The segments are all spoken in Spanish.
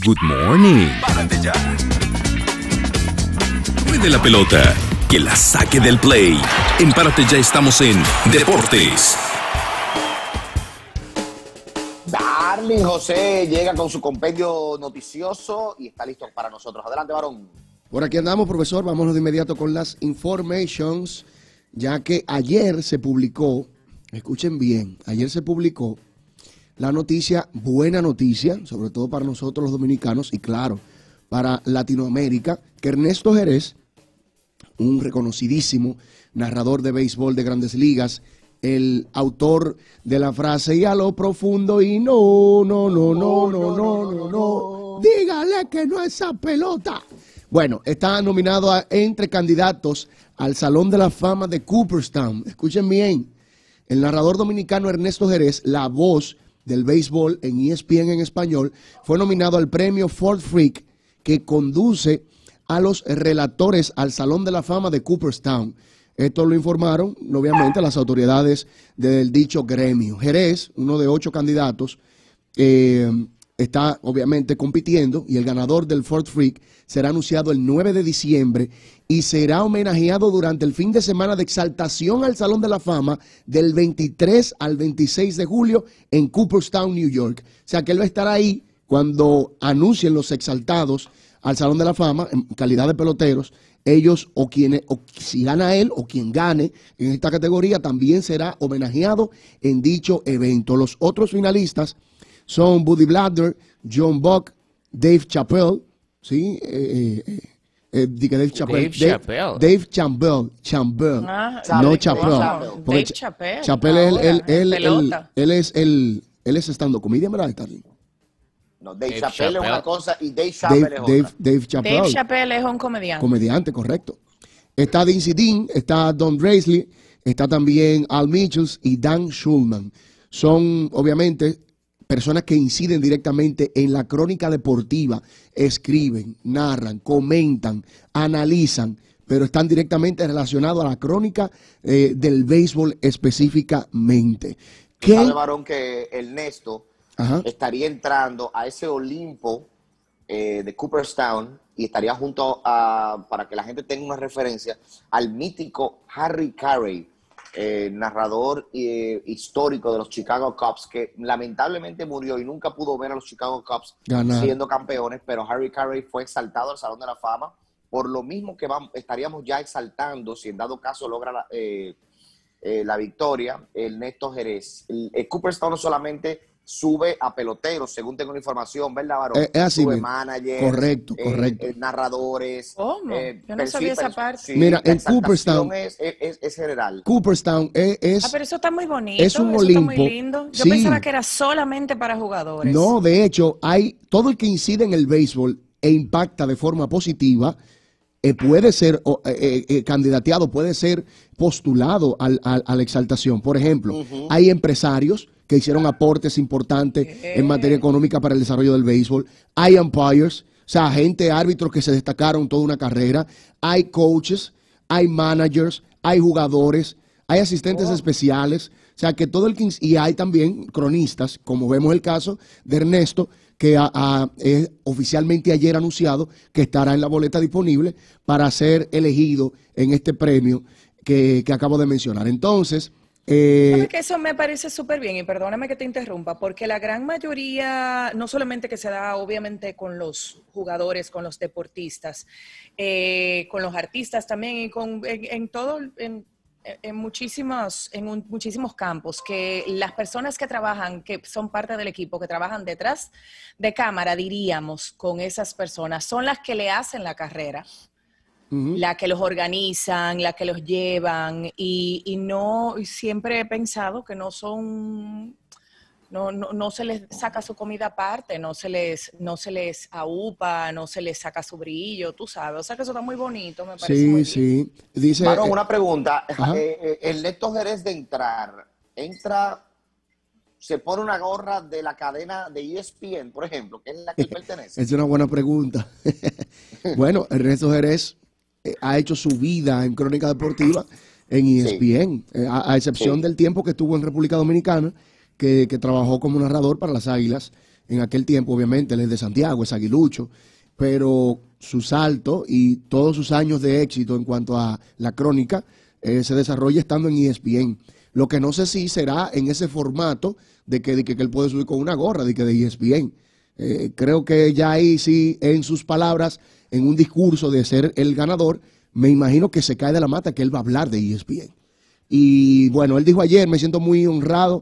Good morning. Mueve la pelota, que la saque del play. En Párate Ya estamos en Deportes. Darling José llega con su compendio noticioso y está listo para nosotros. Adelante, varón. Por aquí andamos, profesor. Vámonos de inmediato con las informations, ya que ayer se publicó, escuchen bien, ayer se publicó la noticia, buena noticia, sobre todo para nosotros los dominicanos y claro, para Latinoamérica, que Ernesto Jerez, un reconocidísimo narrador de béisbol de Grandes Ligas, el autor de la frase y a lo profundo y no, dígale que no esa pelota. Bueno, está nominado entre candidatos al Salón de la Fama de Cooperstown. Escuchen bien, el narrador dominicano Ernesto Jerez, la voz del béisbol en ESPN en español, fue nominado al premio Ford Freak que conduce a los relatores al Salón de la Fama de Cooperstown. Esto lo informaron, obviamente, las autoridades del dicho gremio. Jerez, uno de 8 candidatos, está obviamente compitiendo y el ganador del Ford Freak será anunciado el 9 de diciembre y será homenajeado durante el fin de semana de exaltación al Salón de la Fama del 23 al 26 de julio en Cooperstown, New York. O sea que él va a estar ahí cuando anuncien los exaltados al Salón de la Fama en calidad de peloteros. Ellos o si gana él o quien gane en esta categoría también será homenajeado en dicho evento. Los otros finalistas son Buddy Blatter, John Buck, Dave Chappelle, ¿sí? Dave Chappelle. Dave Chappelle. No Chappelle. Dave Chappelle. Chappelle él es stand-up comedian, ¿verdad, Starling? No, Dave Chappelle es una cosa y Dave Chappelle es otra. Dave Chappelle. Dave Chappelle es un comediante. Comediante, correcto. Está Dincy Dean, está Don Drasley, está también Al Michels y Dan Schulman. Son, obviamente, personas que inciden directamente en la crónica deportiva, escriben, narran, comentan, analizan, pero están directamente relacionados a la crónica del béisbol específicamente. ¿Sabe, varón, que Ernesto Ajá. estaría entrando a ese Olimpo de Cooperstown y estaría junto a, para que la gente tenga una referencia, al mítico Harry Caray, narrador histórico de los Chicago Cubs, que lamentablemente murió y nunca pudo ver a los Chicago Cubs siendo campeones, pero Harry Caray fue exaltado al Salón de la Fama, por lo mismo que estaríamos ya exaltando, si en dado caso logra la victoria, Ernesto Jerez. El Cooperstown no solamente sube a peloteros, según tengo la información, ¿verdad, varón? Así sube bien. Managers, correcto. narradores. ¿Cómo? Yo no sabía esa parte. Sí, mira, en exaltación Cooperstown es general. Cooperstown es pero eso está muy bonito, es un eso Olimpo. está muy lindo. Yo Sí. pensaba que era solamente para jugadores. No, de hecho, hay todo el que incide en el béisbol e impacta de forma positiva, puede ser candidateado, puede ser postulado a la exaltación. Por ejemplo, hay empresarios que hicieron aportes importantes en materia económica para el desarrollo del béisbol. Hay umpires, o sea, árbitros que se destacaron toda una carrera. Hay coaches, hay managers, hay jugadores, hay asistentes especiales. O sea, que todo el que... Y hay también cronistas, como vemos el caso de Ernesto, que es oficialmente ayer anunciado que estará en la boleta disponible para ser elegido en este premio que acabo de mencionar. Entonces... ¿Sabes que eso me parece súper bien? Y perdóname que te interrumpa, porque la gran mayoría, no solamente que se da obviamente con los jugadores, con los deportistas, con los artistas también y en muchísimos campos, que las personas que trabajan, que son parte del equipo, que trabajan detrás de cámara, diríamos, con esas personas, son las que le hacen la carrera. La que los organizan, la que los llevan y no, siempre he pensado que no son, no se les saca su comida aparte, no se les aúpa, no se les saca su brillo, tú sabes, o sea que eso está muy bonito, me parece muy bien. Sí, dice... Varón, una pregunta, Ernesto Jerez entra, se pone una gorra de la cadena de ESPN, por ejemplo, que es la que él pertenece. Es una buena pregunta. Bueno, Ernesto Jerez ha hecho su vida en crónica deportiva en ESPN, a excepción del tiempo que estuvo en República Dominicana, que trabajó como narrador para las Águilas en aquel tiempo, obviamente, él es de Santiago, es aguilucho, pero su salto y todos sus años de éxito en cuanto a la crónica se desarrolla estando en ESPN. Lo que no sé si será en ese formato de que él puede subir con una gorra de ESPN. Creo que ya ahí sí, en sus palabras, en un discurso de ser el ganador, me imagino que se cae de la mata que él va a hablar de ESPN. Y bueno, él dijo ayer, me siento muy honrado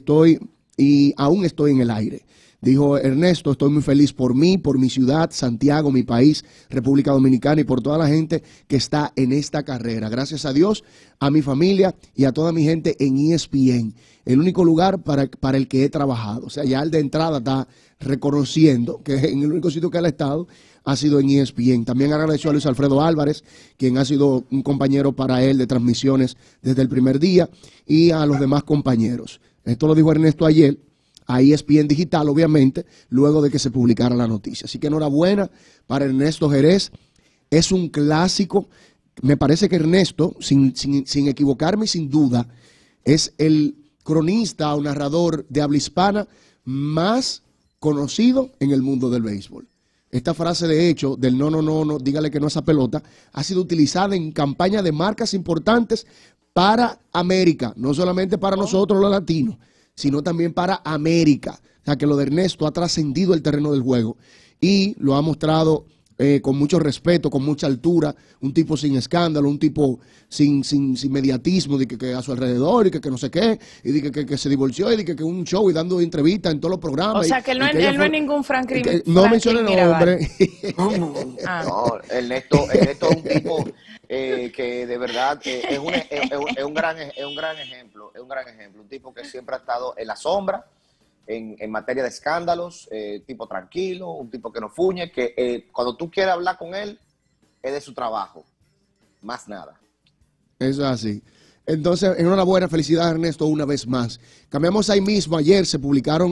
y aún estoy en el aire. Dijo Ernesto, estoy muy feliz por mí, por mi ciudad, Santiago, mi país, República Dominicana y por toda la gente que está en esta carrera. Gracias a Dios, a mi familia y a toda mi gente en ESPN, el único lugar para el que he trabajado. O sea, ya él de entrada está reconociendo que en el único sitio que él ha estado ha sido en ESPN. También agradeció a Luis Alfredo Álvarez, quien ha sido un compañero para él de transmisiones desde el primer día, y a los demás compañeros. Esto lo dijo Ernesto ayer a ESPN Digital, obviamente, luego de que se publicara la noticia. Así que enhorabuena para Ernesto Jerez. Es un clásico. Me parece que Ernesto, sin equivocarme y sin duda, es el cronista o narrador de habla hispana más conocido en el mundo del béisbol. Esta frase, de hecho, del no, dígale que no a esa pelota, ha sido utilizada en campaña de marcas importantes para América, no solamente para nosotros los latinos, sino también para América. O sea, que lo de Ernesto ha trascendido el terreno del juego y lo ha mostrado con mucho respeto, con mucha altura, un tipo sin escándalo, un tipo sin mediatismo, de que a su alrededor y que no sé qué, y de que se divorció, y de que un show y dando entrevistas en todos los programas. O sea, que él no es ningún Franklin. No menciona el nombre. No, Ernesto es un tipo que de verdad es un gran ejemplo, un tipo que siempre ha estado en la sombra, en materia de escándalos, tipo tranquilo, un tipo que no fuñe, que cuando tú quieres hablar con él, es de su trabajo, más nada. Eso es así. Entonces, enhorabuena, felicidades Ernesto una vez más. Cambiamos ahí mismo, ayer se publicaron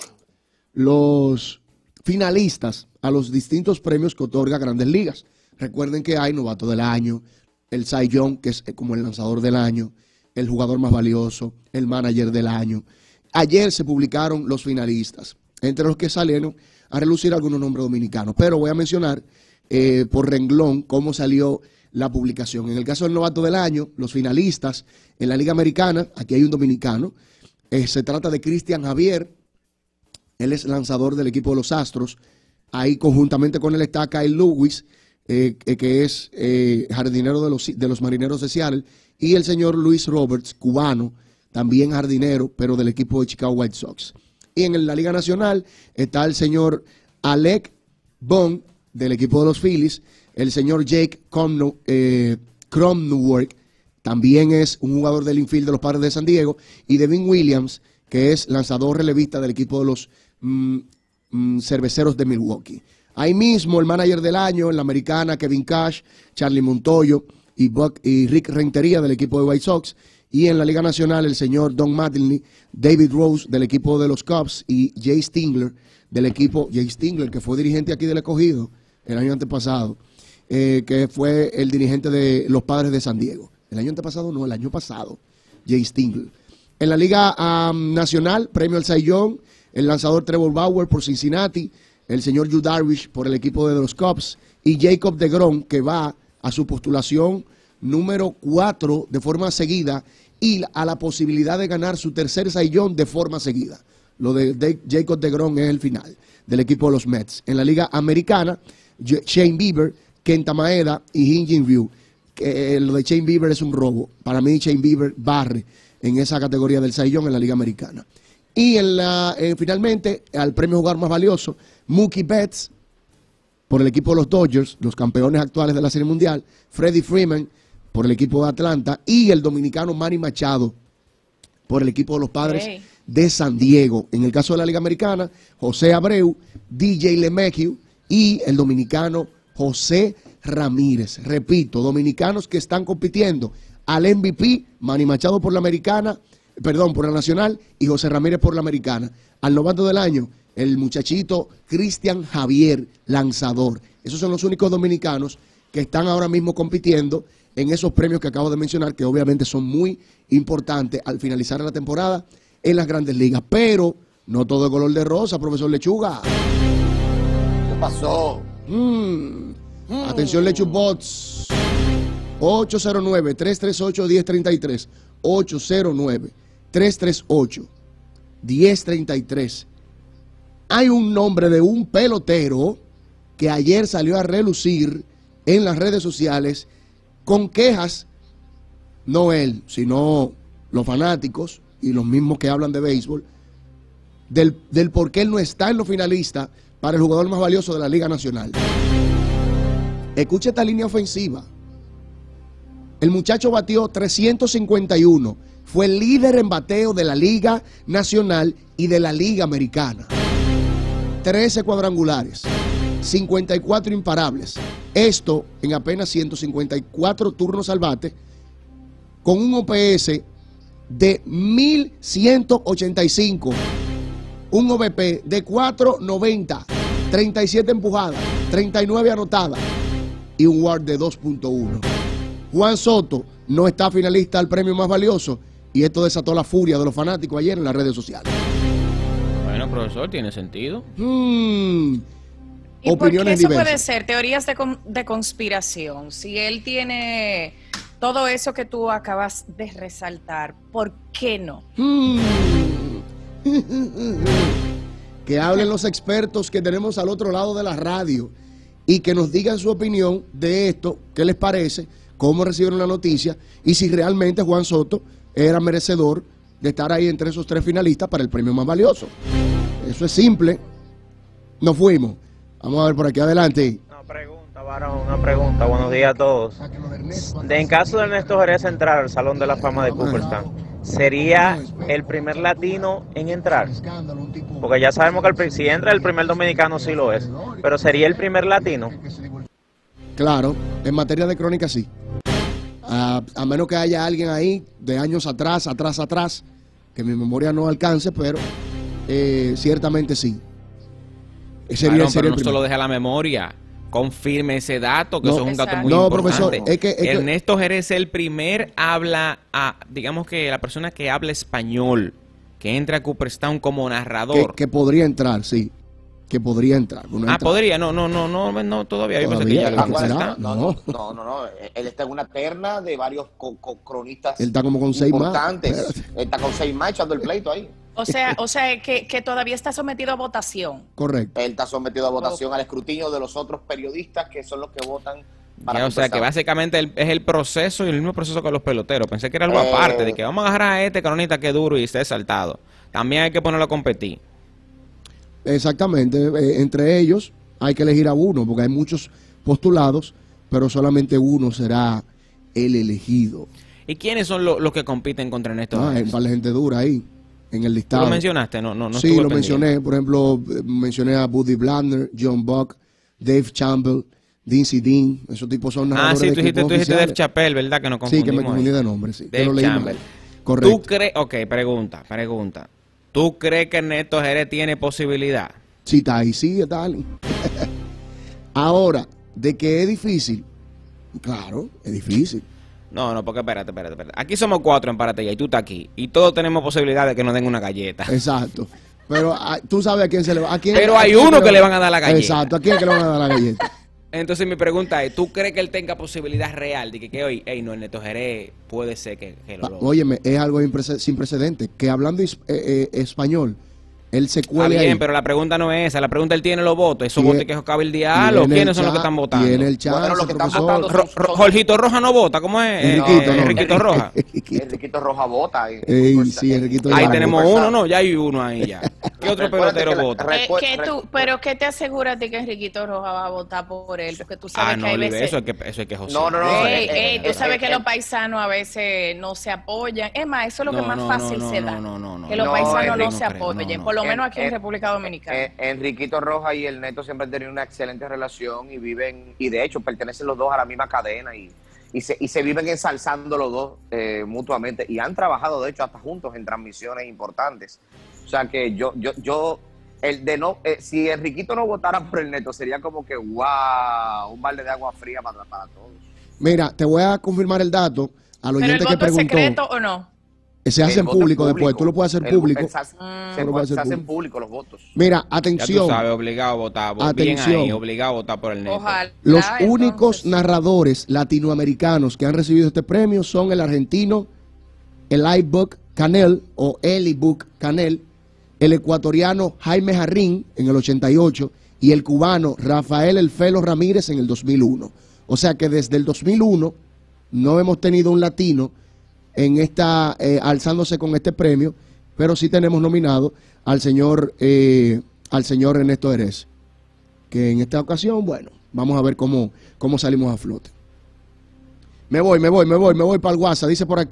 los finalistas a los distintos premios que otorga Grandes Ligas. Recuerden que hay novato del año, el Cy Young, que es como el lanzador del año, el jugador más valioso, el manager del año. Ayer se publicaron los finalistas, entre los que salieron a relucir algunos nombres dominicanos, pero voy a mencionar por renglón cómo salió la publicación. En el caso del novato del año, los finalistas en la Liga Americana, aquí hay un dominicano, se trata de Cristian Javier, él es lanzador del equipo de los Astros, ahí conjuntamente con él está Kyle Lewis, que es jardinero de los Marineros de Seattle, y el señor Luis Roberts, cubano, también jardinero, pero del equipo de Chicago White Sox. Y en la Liga Nacional está el señor Alec Bohm, del equipo de los Phillies, el señor Jake Cronenworth, también es un jugador del infield de los Padres de San Diego, y Devin Williams, que es lanzador relevista del equipo de los Cerveceros de Milwaukee. Ahí mismo el manager del año en la Americana, Kevin Cash, Charlie Montoyo y Rick Rentería del equipo de White Sox. Y en la Liga Nacional, el señor Don Mattingly, David Rose del equipo de los Cubs y Jay Stingler del equipo, Jay Stingler, que fue dirigente aquí del Escogido el año antepasado, que fue el dirigente de los Padres de San Diego. El año antepasado no, el año pasado, Jay Stingler. En la Liga Nacional, premio al Cy Young, el lanzador Trevor Bauer por Cincinnati, el señor Yu Darvish por el equipo de los Cubs y Jacob deGrom, que va a su postulación número 4 de forma seguida y a la posibilidad de ganar su tercer Cy Young de forma seguida. Lo de Jacob deGrom es el final del equipo de los Mets. En la Liga Americana, Shane Bieber, Kenta Maeda y Hyun-Jin Ryu. Lo de Shane Bieber es un robo. Para mí Shane Bieber barre en esa categoría del Cy Young en la Liga Americana. Y finalmente, al premio jugador más valioso, Mookie Betts, por el equipo de los Dodgers, los campeones actuales de la Serie Mundial, Freddie Freeman, por el equipo de Atlanta, y el dominicano Manny Machado, por el equipo de los Padres de San Diego. En el caso de la Liga Americana, José Abreu, DJ LeMahieu y el dominicano José Ramírez. Repito, dominicanos que están compitiendo al MVP, Manny Machado por la Americana, por la Nacional, y José Ramírez por la Americana. Al novato del año, el muchachito Cristian Javier, lanzador. Esos son los únicos dominicanos que están ahora mismo compitiendo en esos premios que acabo de mencionar, que obviamente son muy importantes al finalizar la temporada en las Grandes Ligas. Pero No todo es color de rosa, profesor Lechuga. ¿Qué pasó? Atención, Lechubots. 809-338-1033. 809-338-1033. Hay un nombre de un pelotero que ayer salió a relucir en las redes sociales con quejas, no él, sino los fanáticos y los mismos que hablan de béisbol, del por qué él no está en los finalistas para el jugador más valioso de la Liga Nacional. Escucha esta línea ofensiva. El muchacho batió 351, fue el líder en bateo de la Liga Nacional y de la Liga Americana. 13 cuadrangulares, 54 imparables. Esto en apenas 154 turnos al bate, con un OPS de 1185, un OVP de 490, 37 empujadas, 39 anotadas y un WAR de 2.1. Juan Soto no está finalista al premio más valioso y esto desató la furia de los fanáticos ayer en las redes sociales. Bueno, profesor, tiene sentido. ¿Y por qué Opiniones eso diversas. puede ser? Teorías de conspiración. Si él tiene todo eso que tú acabas de resaltar, ¿por qué no? Que hablen los expertos que tenemos al otro lado de la radio y que nos digan su opinión de esto, qué les parece, cómo recibieron la noticia y si realmente Juan Soto era merecedor de estar ahí entre esos 3 finalistas para el premio más valioso. Eso es simple. Nos fuimos. Vamos a ver por aquí adelante. Una pregunta, varón, una pregunta. Buenos días a todos. En caso de Ernesto Jerez entrar al Salón de la Fama de Cooperstown, ¿sería el primer latino en entrar? Porque ya sabemos que si entra el primer dominicano sí lo es, pero ¿sería el primer latino? Claro, en materia de crónica sí. A menos que haya alguien ahí de años atrás, que mi memoria no alcance, pero ciertamente sí. Sería el no se primero. lo deja la memoria. Confirme ese dato, que No, eso es un dato muy no, importante. profesor, es que Ernesto Jerez es el primer digamos que la persona que habla español, que entra a Cooperstown como narrador. que podría entrar, sí. Que podría entrar. Podría, no, todavía. Yo pensé que ya lo ¿Será? No. Él está en una terna de varios cronistas. Él está como con 6 más. importantes. Él está con 6 más echando el pleito ahí. O sea que todavía está sometido a votación. Correcto. Él está sometido a votación, al escrutinio de los otros periodistas que son los que votan para Ya, o sea que básicamente es el proceso y el mismo proceso que los peloteros. Pensé que era algo aparte, de que vamos a agarrar a este cronista que es duro y esté saltado. También hay que ponerlo a competir. Exactamente. Entre ellos hay que elegir a uno, porque hay muchos postulados, pero solamente uno será el elegido. ¿Y quiénes son los que compiten contra Ernesto Hay Jerez? un par de gente dura ahí, en el ¿Tú listado. lo mencionaste? No Sí, estuve lo pendiente. mencioné. Por ejemplo, mencioné a Buddy Blandner, John Buck, Dave Campbell, Dincy Dean. Esos tipos son narradores Sí, de tú dijiste equipos Dave oficiales. Chappelle, ¿verdad? Que no Sí, confundimos. que me confundí ahí. de nombre, sí. Dave Yo lo leí mal. Campbell. Correcto. ¿Tú crees? Ok, pregunta. ¿Tú crees que Ernesto Jerez tiene posibilidad? Sí, está ahí, sí, está ahí. Ahora, de que es difícil, claro, es difícil. No, porque espérate. Aquí somos 4 en Párate Ya y tú estás aquí. Y todos tenemos posibilidad de que nos den una galleta. Exacto. Pero tú sabes a quién se le va. Pero hay uno que le van a dar la galleta. Exacto, a quién es que le van a dar la galleta. Entonces mi pregunta es, ¿tú crees que él tenga posibilidad real de que hoy, no, Ernesto Jerez puede ser que lo logre? Óyeme, es algo sin precedente, que hablando español, él se Está cuele bien, ahí. pero la pregunta no es esa. La pregunta, él tiene los votos. Esos Tiene- votos que acaba el diálogo. tiene ¿Quiénes el son los que chat, están votando? Tiene el chance, Bueno, los que están profesor. votando Jorgito Roja no vota. ¿Cómo es? Enriquito, no. Enriquito Roja. Enriquito Roja vota. Sí, Enriquito Ahí Roja. tenemos uno, no, ya hay uno ahí ya. ¿Qué otro Recuérdate pelotero que la- vota? Pero ¿qué te asegura a ti que Enriquito Roja va a votar por él? Porque tú sabes que hay Oliver, veces... eso es que José. No, Tú sabes que los paisanos a veces no se apoyan. Es más, eso es lo que más fácil se da. Que los paisanos no se apoyen. Por lo menos aquí en República Dominicana. Enriquito Roja y el Neto siempre han tenido una excelente relación y viven, y de hecho pertenecen los dos a la misma cadena y se viven ensalzando los dos mutuamente y han trabajado de hecho hasta juntos en transmisiones importantes. O sea que si Enriquito no votara por el Neto sería como que wow, un balde de agua fría para todos. Mira, te voy a confirmar el dato al ¿Pero el oyente que voto es preguntó. secreto o no? Se hace en público después, tú lo puedes hacer público. Se hacen público los votos. Mira, Ya atención. tú sabes, obligado a votar. Bien Atención. ahí, obligado a votar por el neto. Ojalá. Los entonces. únicos narradores latinoamericanos que han recibido este premio son el argentino Eli Buck Canel o Eli Buck Canel, el ecuatoriano Jaime Jarrín en el 88 y el cubano Rafael El Felo Ramírez en el 2001. O sea que desde el 2001 no hemos tenido un latino en esta alzándose con este premio, pero sí tenemos nominado al señor Ernesto Jerez, que en esta ocasión, bueno, vamos a ver cómo salimos a flote. Me voy para el WhatsApp. Dice por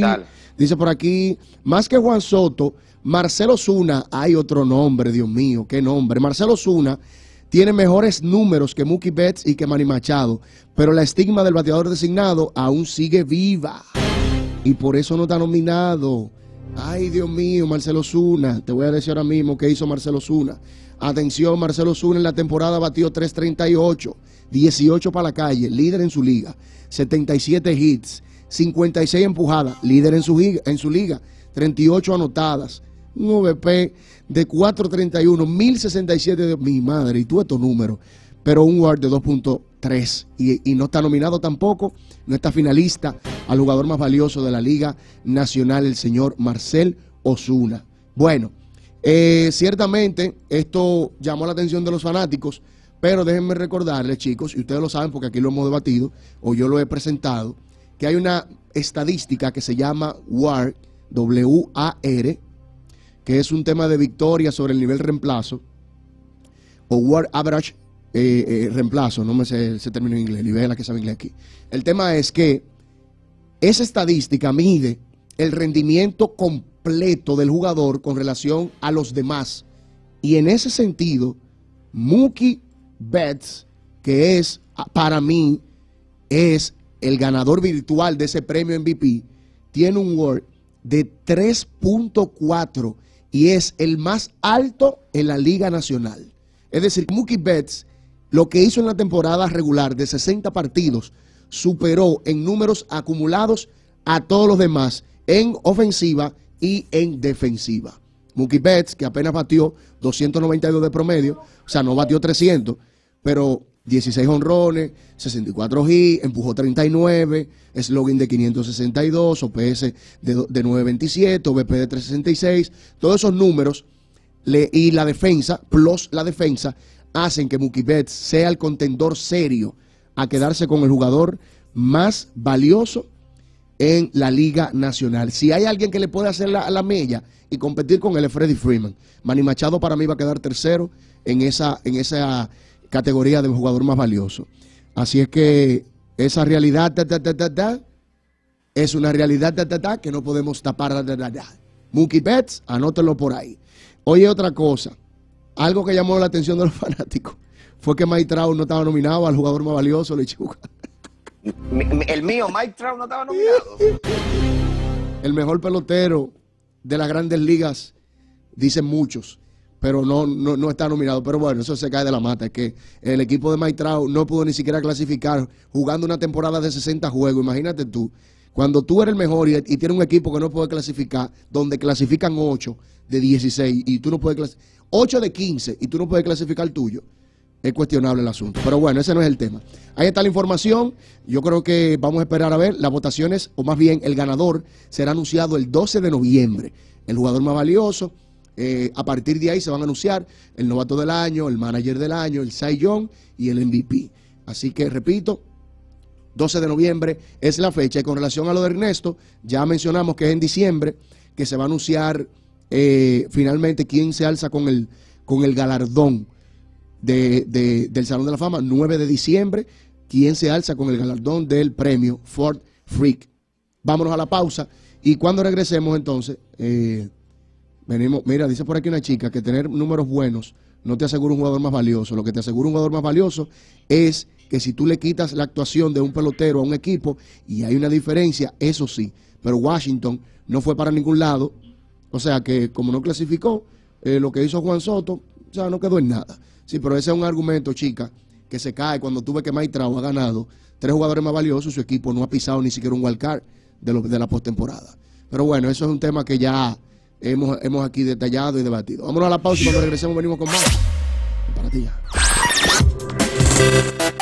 aquí, más que Juan Soto, Marcelo Zuna, hay otro nombre, Dios mío, qué nombre. Marcelo Zuna tiene mejores números que Mookie Betts y que Manny Machado, pero la estigma del bateador designado aún sigue viva y por eso no está nominado. Ay, Dios mío, Marcelo Zuna, te voy a decir ahora mismo qué hizo Marcelo Zuna. Atención, Marcelo Zuna en la temporada batió 338, 18 para la calle, líder en su liga, 77 hits, 56 empujadas, líder en su liga, 38 anotadas, un OVP de 4.31, 1067 de mi madre, y tú estos números, pero un WAR de 2.3 y no está nominado tampoco, no está finalista al jugador más valioso de la Liga Nacional, el señor Marcel Ozuna. Bueno, ciertamente esto llamó la atención de los fanáticos, pero déjenme recordarles, chicos, y ustedes lo saben porque aquí lo hemos debatido, o yo lo he presentado, que hay una estadística que se llama WAR, W-A-R, que es un tema de victoria sobre el nivel reemplazo, o WAR Average reemplazo, no me sé ese término en inglés, Libela que sabe inglés aquí. El tema es que esa estadística mide el rendimiento completo del jugador con relación a los demás. Y en ese sentido, Mookie Betts, que es, para mí, es el ganador virtual de ese premio MVP, tiene un WAR de 3.4 y es el más alto en la Liga Nacional. Es decir, Mookie Betts, lo que hizo en la temporada regular de 60 partidos, superó en números acumulados a todos los demás en ofensiva y en defensiva. Mookie Betts, que apenas batió 292 de promedio, o sea, no batió 300, pero 16 honrones, 64 hits, empujó 39, slogan de 562, OPS de 927, OVP de 366, todos esos números y la defensa, plus la defensa, hacen que Mookie Betts sea el contendor serio a quedarse con el jugador más valioso en la Liga Nacional. Si hay alguien que le puede hacer la mella y competir con él es Freddie Freeman. Manny Machado para mí va a quedar tercero en esa categoría de jugador más valioso. Así es que esa realidad es una realidad que no podemos tapar. Mookie Betts, anótenlo por ahí. Oye, otra cosa, algo que llamó la atención de los fanáticos fue que Mike Trout no estaba nominado al jugador más valioso, Lechuga. El mío, Mike Trout, no estaba nominado. El mejor pelotero de las grandes ligas, dicen muchos, pero no está nominado. Pero bueno, eso se cae de la mata. Es que el equipo de Mike Trout no pudo ni siquiera clasificar jugando una temporada de 60 juegos. Imagínate tú, cuando tú eres el mejor y tienes un equipo que no puede clasificar, donde clasifican 8 de 16 y tú no puedes clasificar, 8 de 15 y tú no puedes clasificar el tuyo. Es cuestionable el asunto. Pero bueno, ese no es el tema. Ahí está la información. Yo creo que vamos a esperar a ver las votaciones, o más bien el ganador será anunciado el 12 de noviembre. El jugador más valioso. A partir de ahí se van a anunciar el novato del año, el manager del año, el Cy Young y el MVP. Así que, repito, 12 de noviembre es la fecha. Y con relación a lo de Ernesto, ya mencionamos que es en diciembre que se va a anunciar finalmente quién se alza con el galardón del Salón de la Fama. 9 de diciembre, quién se alza con el galardón del premio Ford Freak. Vámonos a la pausa y cuando regresemos entonces, venimos. Mira, dice por aquí una chica que tener números buenos no te asegura un jugador más valioso. Lo que te asegura un jugador más valioso es que si tú le quitas la actuación de un pelotero a un equipo y hay una diferencia, eso sí, pero Washington no fue para ningún lado. O sea que como no clasificó, lo que hizo Juan Soto, o sea, no quedó en nada. Sí, pero ese es un argumento, chica, que se cae cuando tú ves que Mike Trout ha ganado 3 jugadores más valiosos y su equipo no ha pisado ni siquiera un wild card de la postemporada. Pero bueno, eso es un tema que ya hemos aquí detallado y debatido. Vámonos a la pausa y cuando regresemos venimos con más. Para ti ya.